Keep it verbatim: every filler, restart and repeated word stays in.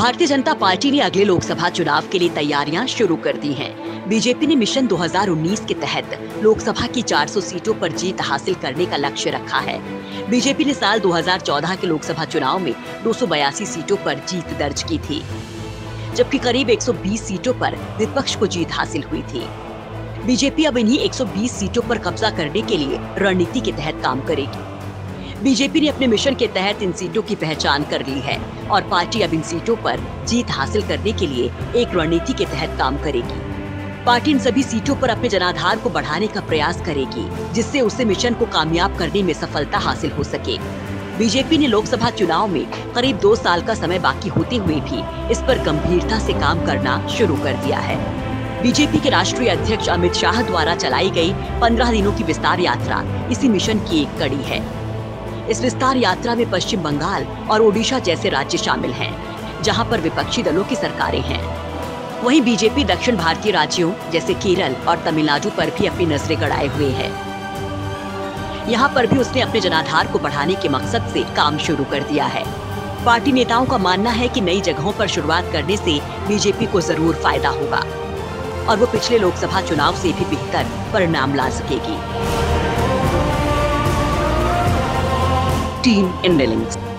Bharatiya Janata party ने अगले लोकसभा चुनाव के लिए तैयारियां शुरू कर दी हैं। बीजेपी ने मिशन दो हज़ार उन्नीस के तहत लोकसभा की चार सौ सीटों पर जीत हासिल करने का लक्ष्य रखा है। बीजेपी ने साल दो हज़ार चौदह के लोकसभा चुनाव में दो सौ बयासी सीटों पर जीत दर्ज की थी, जबकि करीब एक सौ बीस सीटों पर विपक्ष को जीत हासिल हुई थी। बीजेपी अब इन्हीं एक सौ बीस सीटों पर कब्जा करने के लिए रणनीति के तहत काम करेगी। बीजेपी ने अपने मिशन के तहत इन सीटों की पहचान कर ली है और पार्टी अब इन सीटों पर जीत हासिल करने के लिए एक रणनीति के तहत काम करेगी। पार्टी इन सभी सीटों पर अपने जनाधार को बढ़ाने का प्रयास करेगी, जिससे उसे मिशन को कामयाब करने में सफलता हासिल हो सके। बीजेपी ने लोकसभा चुनाव में करीब दो साल का समय बाकी होते हुए भी इस पर गंभीरता से काम करना शुरू कर दिया है। बीजेपी के राष्ट्रीय अध्यक्ष अमित शाह द्वारा चलाई गई पंद्रह दिनों की विस्तार यात्रा इसी मिशन की एक कड़ी है। इस विस्तार यात्रा में पश्चिम बंगाल और ओडिशा जैसे राज्य शामिल हैं, जहां पर विपक्षी दलों की सरकारें हैं। वहीं बीजेपी दक्षिण भारतीय राज्यों जैसे केरल और तमिलनाडु पर भी अपनी नजरें गड़ाए हुए है। यहाँ पर भी उसने अपने जनाधार को बढ़ाने के मकसद से काम शुरू कर दिया है। पार्टी नेताओं का मानना है कि नई जगहों पर शुरुआत करने से बीजेपी को जरूर फायदा होगा और वो पिछले लोकसभा चुनाव से भी बेहतर परिणाम ला सकेगी। Team India links.